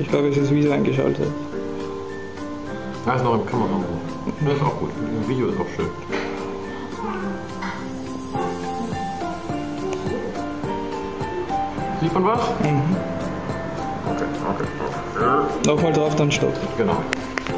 Ich glaube, es ist Video eingeschaltet. Ja, ist noch im Kamera. Das ist auch gut. Im Video ist auch schön. Sieht man was? Mhm. Okay. Nochmal drauf, dann stopp. Genau.